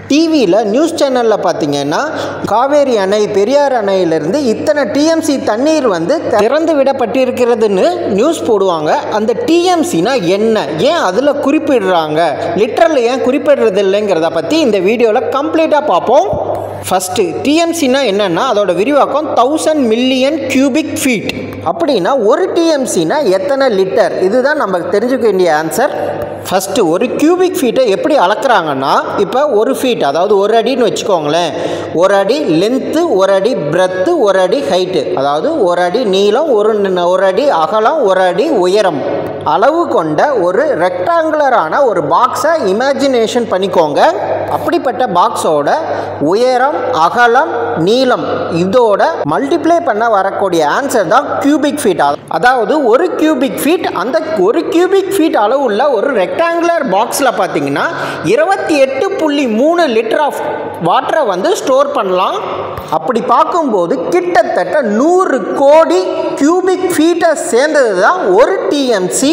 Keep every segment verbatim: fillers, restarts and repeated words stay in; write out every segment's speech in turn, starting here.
டிவியில் நியூஸ் சேனலில் பார்த்தீங்கன்னா காவேரி அணை பெரியார் அணையிலிருந்து இத்தனை டிஎம்சி தண்ணீர் வந்து திறந்து விடப்பட்டிருக்கிறதுன்னு நியூஸ் போடுவாங்க. அந்த டிஎம்சினா என்ன, ஏன் அதில் குறிப்பிடுறாங்க, லிட்டரில் ஏன் குறிப்பிடுறது இல்லைங்கிறத பற்றி இந்த வீடியோவில் கம்ப்ளீட்டாக பார்ப்போம். ஃபஸ்ட்டு டிஎம்சினா என்னென்னா அதோட விரிவாக்கம் தௌசண்ட் மில்லியன் கியூபிக் ஃபீட். அப்படின்னா ஒரு டிஎம்சினா எத்தனை லிட்டர், இதுதான் நம்ம தெரிஞ்சுக்க வேண்டிய ஆன்சர். ஃபஸ்ட்டு ஒரு கியூபிக் ஃபீட்டை எப்படி அளக்குறாங்கன்னா, இப்போ ஒரு ஃபீட் அதாவது ஒரு அடின்னு வச்சுக்கோங்களேன். ஒரு அடி லென்த்து, ஒரு அடி பிரெத்து, ஒரு அடி ஹைட்டு, அதாவது ஒரு அடி நீளம், ஒரு ஒரு அடி அகலம், ஒரு அடி உயரம் அளவு கொண்ட ஒரு ரெக்டாங்குலரான ஒரு பாக்ஸை இமேஜினேஷன் பண்ணிக்கோங்க. அப்படிப்பட்ட பாக்ஸோட உயரம், அகலம், நீளம் இதோட மல்டிப்ளை பண்ண வரக்கூடிய ஆன்சர் தான் கியூபிக் ஃபீட். அதாவது ஒரு கியூபிக் ஃபீட், அந்த ஒரு கியூபிக் ஃபீட் அளவுள்ள ஒரு ரெக்டாங்குலர் பாக்ஸில் பார்த்தீங்கன்னா இருபத்தி எட்டு புள்ளி மூணு லிட்டர் ஆஃப் வாட்டரை வந்து ஸ்டோர் பண்ணலாம். அப்படி பார்க்கும்போது கிட்டத்தட்ட நூறு கோடி கியூபிக் ஃபீட்டை சேர்ந்தது தான் ஒரு டிஎம்சி.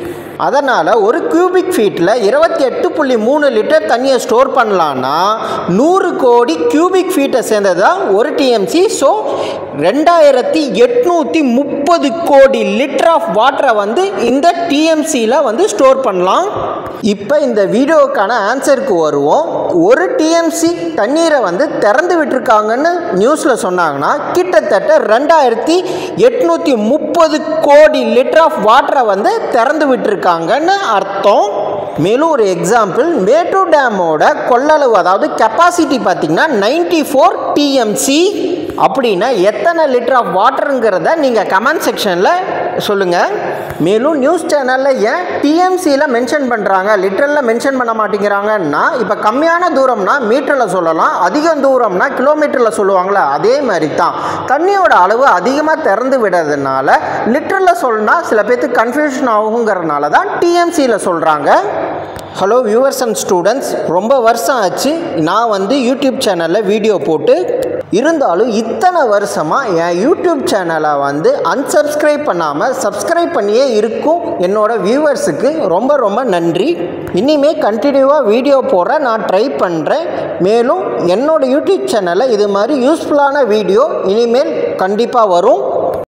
அதனால் ஒரு கியூபிக் ஃபீட்டில் இருபத்தி எட்டு புள்ளி மூணு லிட்டர் தண்ணியை ஸ்டோர் பண்ணலான்னா நூறு கோடி கியூபிக் ஃபீட்டை சேர்ந்தது தான் ஒரு டிஎம்சி. ஸோ ரெண்டாயிரத்தி எட்நூற்றி முப்பது கோடி லிட்டர் ஆஃப் வாட்டரை வந்து இந்த டிஎம்சியில் வந்து ஸ்டோர் பண்ணலாம். இப்போ இந்த வீடியோவுக்கான ஆன்சருக்கு வருவோம். ஒரு டிஎம்சி தண்ணீரை வந்து திறந்து விட்டுருக்காங்கன்னு நியூஸில் சொன்னாங்கன்னா கிட்டத்தட்ட ரெண்டாயிரத்தி எட்நூற்றி முப்பது கோடி லிட்டர் ஆஃப் வாட்டரை வந்து திறந்து விட்டுருக்காங்கன்னு அர்த்தம். மேலும் ஒரு எக்ஸாம்பிள், மேட்டூர் டேமோட கொள்ளளவு அதாவது கெப்பாசிட்டி பார்த்தீங்கன்னா நைன்டி ஃபோர் டிஎம்சி. அப்படின்னா எத்தனை லிட்டர் ஆஃப் வாட்டருங்கிறத நீங்கள் கமெண்ட் செக்ஷனில் சொல்லுங்கள். மேலும் நியூஸ் சேனலில் ஏன் டிஎம்சியில் மென்ஷன் பண்ணுறாங்க, லிட்டரில் மென்ஷன் பண்ண மாட்டேங்கிறாங்கன்னா, இப்போ கம்மியான தூரம்னா மீட்டரில் சொல்லலாம், அதிக தூரம்னா கிலோமீட்டரில் சொல்லுவாங்களே, அதே மாதிரி தான் தண்ணியோட அளவு அதிகமாக திறந்து விடுறதுனால லிட்டரில் சொன்னா சில பேர்த்துக்கு கன்ஃபியூஷன் ஆகுங்கிறதுனால தான் டிஎம்சியில் சொல்கிறாங்க. ஹலோ வியூவர்ஸ் அண்ட் ஸ்டூடெண்ட்ஸ், ரொம்ப வருஷம் ஆச்சு நான் வந்து யூடியூப் சேனலில் வீடியோ போட்டு. இருந்தாலும் இத்தனை வருஷமாக என் யூடியூப் சேனலை வந்து அன்சப்ஸ்கிரைப் பண்ணாமல் சப்ஸ்கிரைப் பண்ணியே இருக்கும் என்னோட வியூவர்ஸுக்கு ரொம்ப ரொம்ப நன்றி. இனிமேல் கண்டினியூவாக வீடியோ போட நான் ட்ரை பண்ணுறேன். மேலும் என்னோடய யூடியூப் சேனலில் இது மாதிரி யூஸ்ஃபுல்லான வீடியோ இனிமேல் கண்டிப்பாக வரும்.